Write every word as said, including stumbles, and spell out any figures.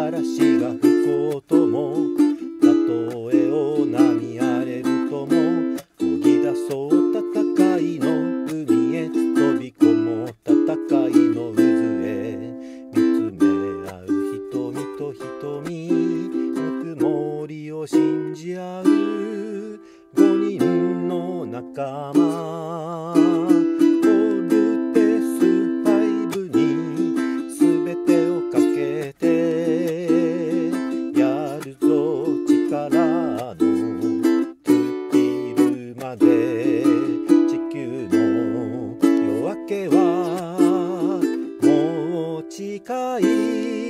嵐が吹こうとも、たとえを波荒れるとも、漕ぎ出そう戦いの海へ、飛び込もう戦いの渦へ、見つめ合う瞳と瞳、ぬくもりを信じ合う五人の仲間。ボルテスファイブにすべてをかけてやるぞ、力の尽きるまで。地球の夜明けはもう近い。